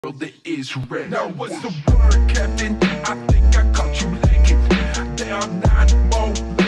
world is red. Now what's the word, Captain? I think I caught you lacking. There are 9 more